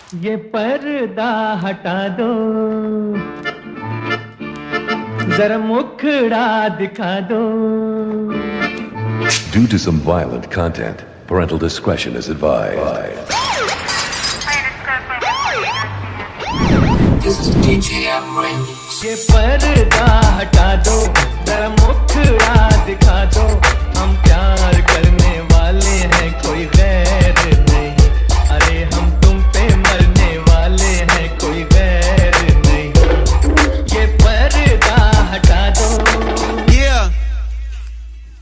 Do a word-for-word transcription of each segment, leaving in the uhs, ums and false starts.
ये पर्दा हटा दो, जरा मुखड़ा दिखा दो। Due to some violent content, parental discretion is advised. This is D J Remix. ये पर्दा हटा दो, जरा मुखड़ा दिखा दो। हम प्यार करने वाले हैं, कोई गैर नहीं। अरे हम तुम पे मरने वाले हैं, कोई गैर नहीं। ये पर्दा हटा दो। Yeah.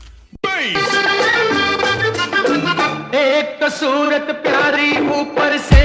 एक तो सूरत प्यारी, ऊपर से